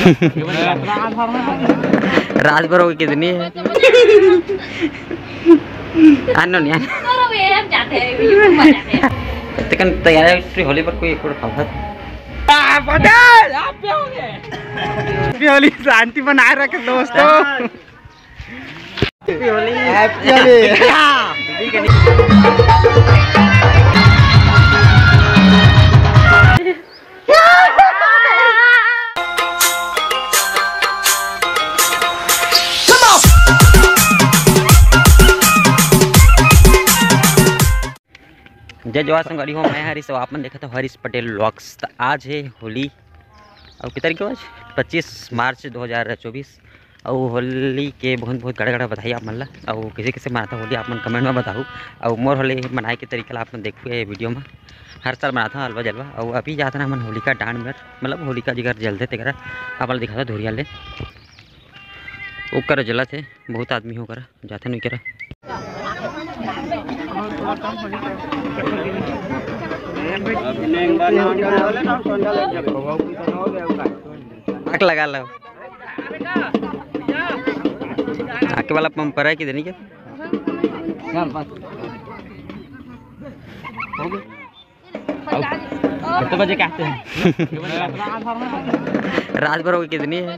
रात भर होगी कितनी है? आनो नहीं तैयारी होली पर कोई होली शांति बनाए रखे दोस्तों। जय जवाहर संगरी हो, मैं हरीश। आपने देखा था हरीश पटेल व्लॉग्स। तो आज है होली और कितनी तारीख आज 25 मार्च 2024 और होली के बहुत बहुत गड़ा बधाई आप मन। और किसी किसी मनाता होली आप मन कमेंट में बताऊँ। और मोर होली मनाए के तरीका आप मन देखो ये वीडियो में। हर साल मनाता हूँ हलवा जलवा। और अभी जाता ना मन होलिका डांड में, मतलब होलिका जिगर जलते तेरा आप दिखा था धोरिया ले वो कर जला थे। बहुत आदमी हो कर जाते नहीं करा आग लगा लो। आके वाला पंप पर है कि नहीं क्या? कितने बजे के आते हैं? रात भर होगी कितनी है?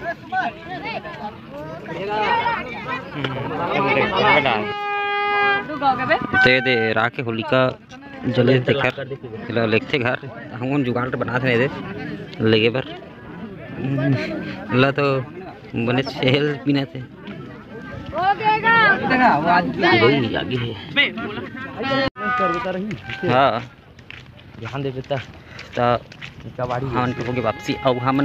तो ये दे राके होलिका जले देखकर लेते घर हम जुगाड़ बना थे दे लगे पर अल्लाह तो बने शहर पीना थे आगे है। हाँ ध्यान दे बेटा हम होगी वापसी। और हम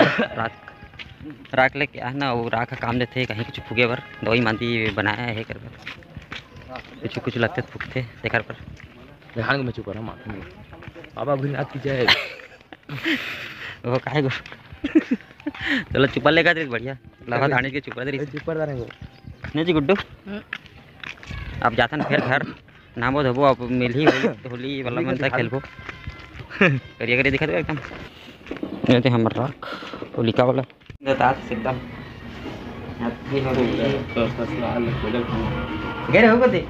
राख लेके आए ना वो राख का काम देते कहीं कुछ फूगे पर दवाई मांदी बनाया है कर कुछ कुछ लगते फूकते देखर पर ध्यान में चुप रहा बाबा भूलनाथ की जय। वो काहे गो चलो चुपा लेगा तेरे बढ़िया लाभा धाने के चुपा दे चुपा नहीं जी गुड्डू। अब जाता ना फिर घर नामो धोबो अब मिल ही होली वाला मन था खेलबो करिए करिए दिखा दो एकदम ये हम राख होलिका वाला एकदम गए हो दे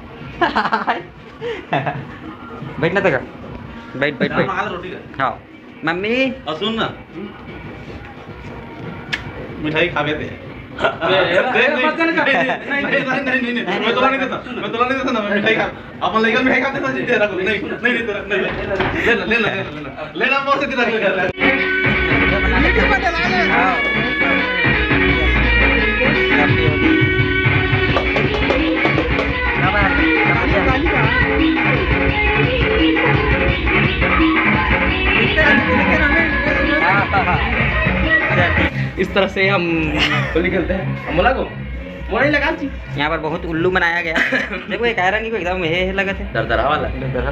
बैठना तक बैठ बैठ बैठ। हाँ मम्मी और सुन ना मिठाई खा गए थे। मैं तो नहीं देता ना मिठाई खा अपन लेकर मिठाई खाते ना तेरा को नहीं लेना मोर से तेरा इस तरह से हम होली खेलते हैं। हम बोला को नहीं लगा यहाँ पर बहुत उल्लू बनाया गया। देखो एक रंगी को एकदम हे लगे थे दरदरा वाला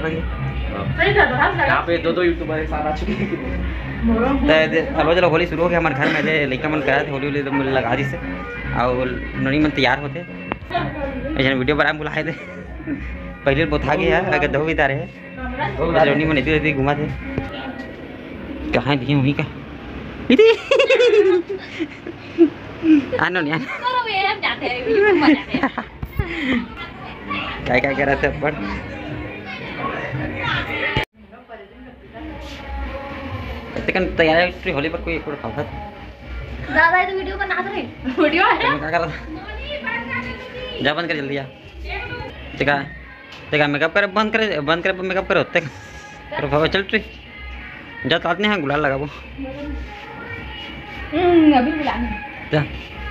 यहाँ पे दो यूट्यूबर साथ आ चुके हैं। चलो चलो होली शुरू हो गया हमारे घर में लड़का मन कराए थे होली होली तो मुझे लगा दी से और ननी मन तैयार होते ऐसे वीडियो बनाए बुलाए थे। पहले बहुत आगे है अगर दो भी तारे है रोनी मन इतनी घुमा थे कहाँ दिए वहीं का आनो नहीं क्या क्या कह रहे थे पर तैयारी होली पर कोई ज्यादा है तो वीडियो बना रहे वीडियो है क्या कर रहा था? जा बंद कर जल्दी जा देखा मेकअप करे बंद करे मेकअप करे होते चल ट्री जा तातने हैं गुलाल लगा वो अभी जा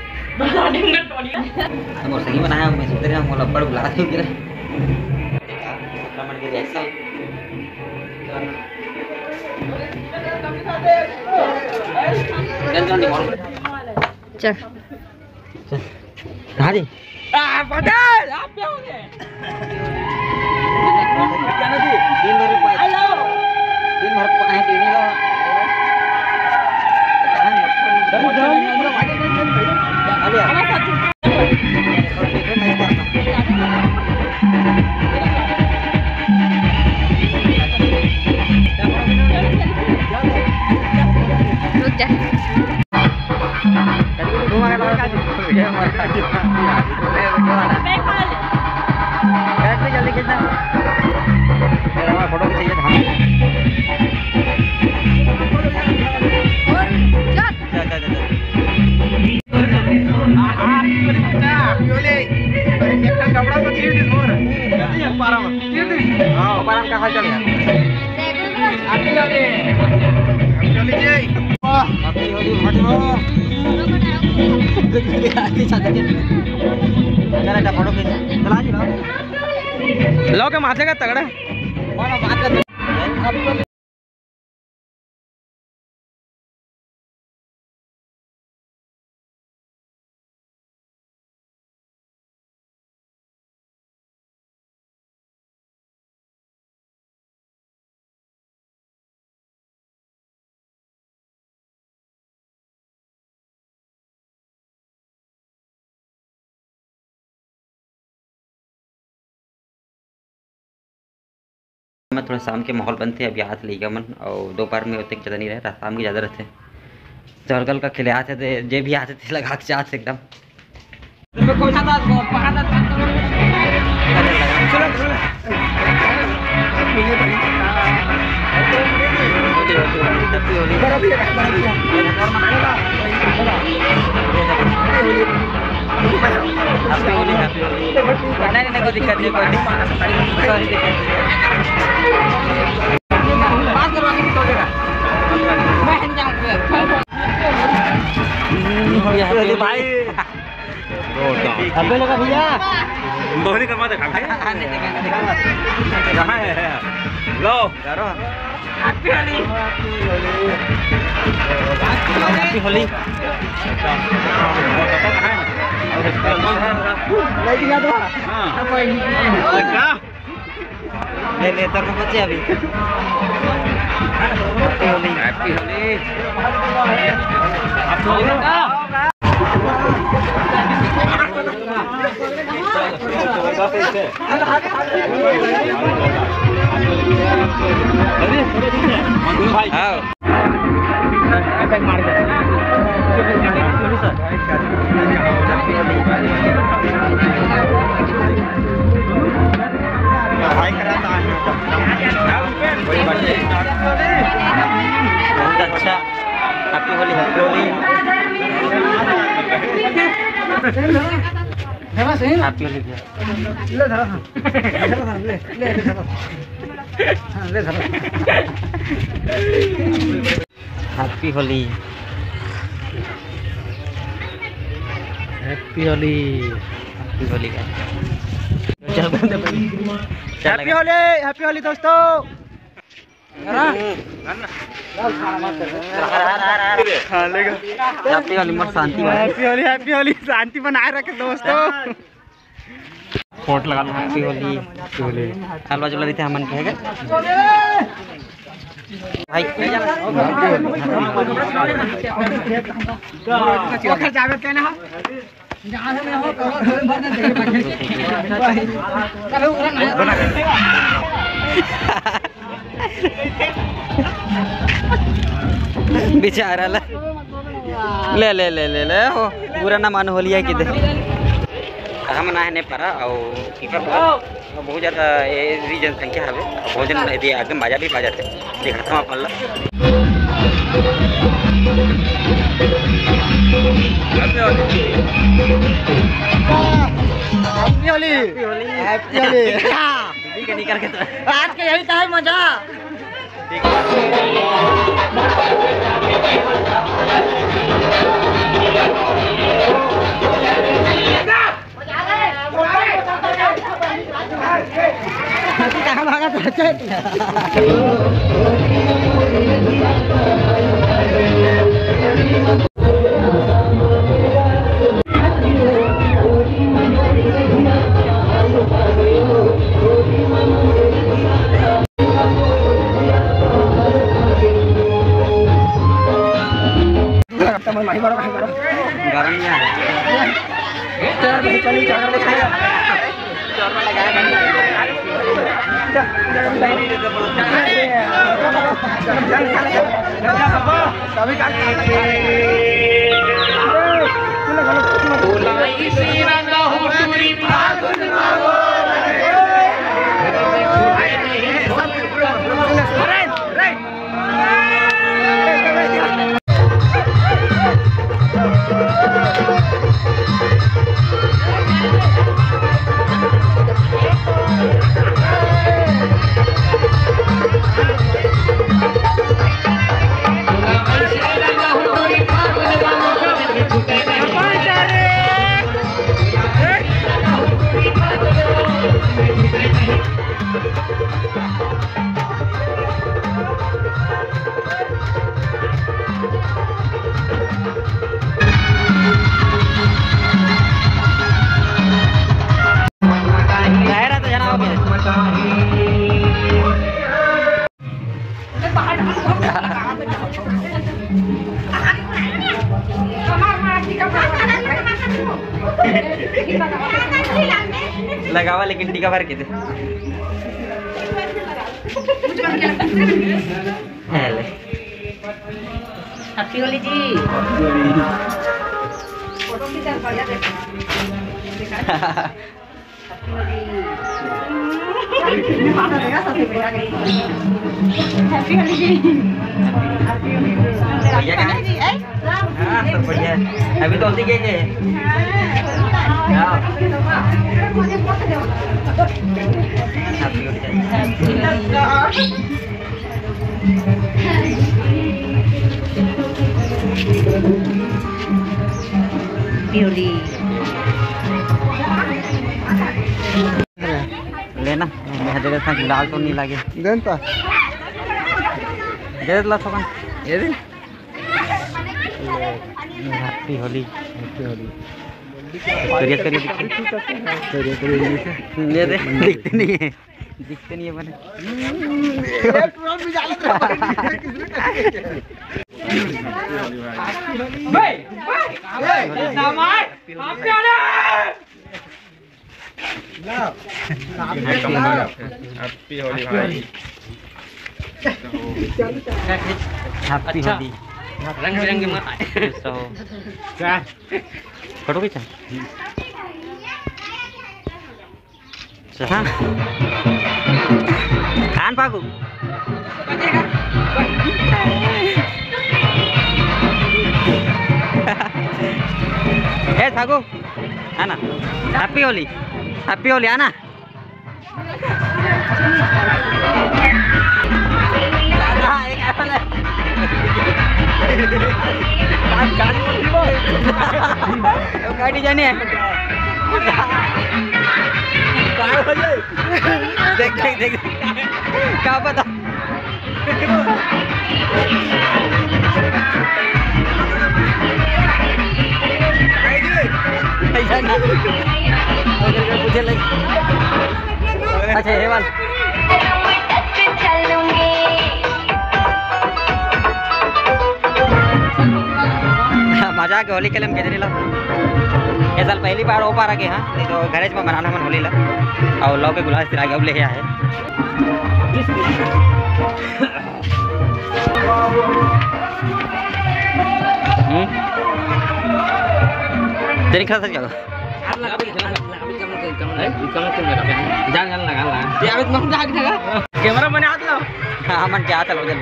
हम और सही बनाया मैं सोच रहा हूं लपड़ बुला रहे थे कमेंट के रिएक्शन चल कहां जी पटेल आप क्या हो गए? दिन भर पानी पीने का रुक जा जल्दी खींचना। फोटो खींचिए हम। लो के माथे का तगड़ा मैं थोड़ा शाम के माहौल बनते अभी हाथ लेगा मन और दोपहर में होते ज़्यादा नहीं रहता, शाम की ज़्यादा रहते चरगल का खिले आते थे जे भी आते थे लगा के चाहते एकदम नहीं कोई दिक्कत नहीं कोई भाई अबे लगा भैया दोहरी कमा दे लो हैप्पी होली ले तर में बचे अभी हैप्पी होली बहुत अच्छा happy Holi happy Holi happy Holi happy Holi happy Holi happy Holi का हैप्पी होली दोस्तों। हैप्पी होली मोर शांति हैप्पी होली शांति बनाए रखे दोस्तों। फोट लगा लो हैप्पी होली हलवा जुला देते हमन कहेगा भाई जावे कहना हम बेचारा ले ले ले ले ले हो बुरा ना मान होलिया कि हम ना है नहीं पारा और बहुत ज़्यादा जनसंख्या है भोजन आगे मजा भी पा जाते देखा था अपन हैप्पी होली निकल के आज के यही था मजा। कहाँ भागा था लगावा लेकिन टीका भर के दे। हैप्पी होली जी। हैप्पी होली जी। बढ़िया गाना जी। हाँ सब बढ़िया। अभी तो हल्दी के हैप्पी होली। होली लेना जगह तक लाल तो नहीं लगे देन ता दे ला सगन ये दिन हैप्पी होली। हैप्पी होली सूर्य तो नहीं ले दे दिखते नहीं है बने हैप्पी होली भाई। हैप्पी होली रंग बिरंगे फोटो खींचा। हाँ खान पागू ए थागू आना। हैप्पी होली आना। गाड़ी जाने देख क्या पता मुझे लगी। अच्छा ये वाला मजा के होली के लिए केजरी ला ये साल पहली बार हो पा रहा के हाँ नहीं तो गैरेज में मनाना मन होली ला और लौ के गुलाब सिरा अब ले आए तेरी खास क्या कैमरा बने हाथ लो। हाँ मन क्या चलो जल्द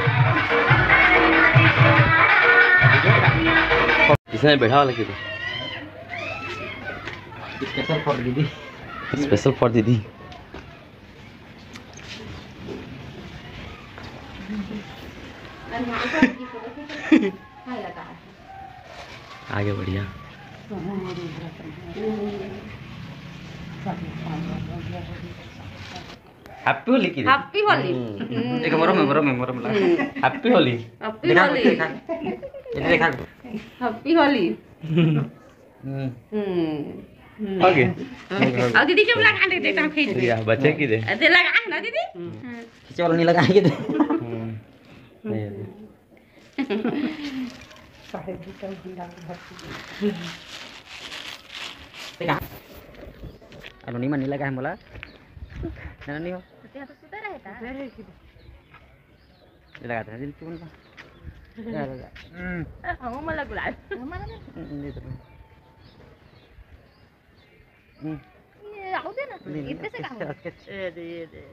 इसने बैठा वाला किधर स्पेशल फॉर दीदी। स्पेशल फॉर दीदी। आगे बढ़िया। हैप्पी होली की हैप्पी होली एक मोरो में हैप्पी होली हैप्पी होली ये देखा हैप्पी होली। ओके और दीदी जब लगा दे देता खींच दे या बच्चे की दे दे लगा ना दीदी खींचे वाला नहीं लगाएंगे देखा अरे नहीं मन नहीं लगा है मोला ना नहीं हो तो सुते रहता लगाते हैं दिल चुन का हम मला गुलाब हमारा नहीं तो ये आओ दे ना इतने से काम दे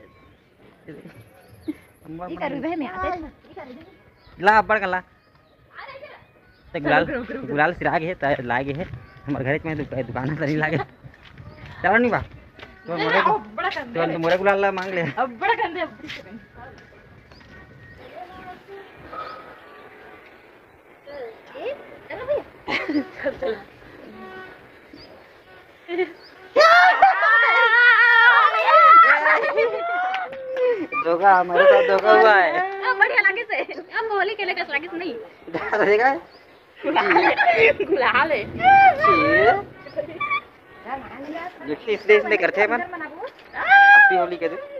ये कर रहे में आते ला बड़ कला ते गुलाल सिराग है लागे है हमारे घर में दुकान से नहीं लागे चलो नहीं बा तो मोरे गुलाल ला मांग ले अब बड़ा कंदे चलो भैया धोखा हमारे साथ धोखा हुआ है। बढ़िया लगे से अब होली के लिए कैसा लगे नहीं रहेगा गुलाल है देखिए इसलिए करते हैं मन हैप्पी होली के दिन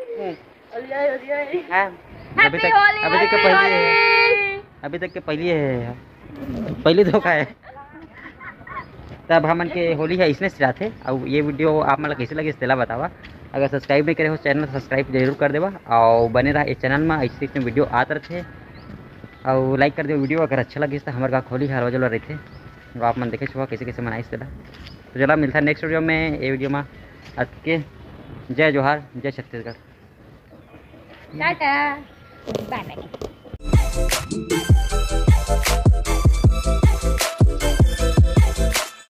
हां अभी तक के पहले है पहले धोखा है। तब हमन के होली है इसने सिरा थे। और ये वीडियो आप मतलब कैसे लगे तेला बतावा। अगर सब्सक्राइब नहीं करे हो चैनल सब्सक्राइब जरूर कर देवा और बने रहा इस चैनल में ऐसे ऐसे वीडियो आते रहते और लाइक कर दे वीडियो। अगर अच्छा लगे तो हमारे का होली हर रोज रहते तो आप मन देखे छुआ कैसे कैसे मनाइस तेला। तो चला मिलता है नेक्स्ट वीडियो में। ये वीडियो में आज के जय जोहार जय छत्तीसगढ़। Tata bye bye.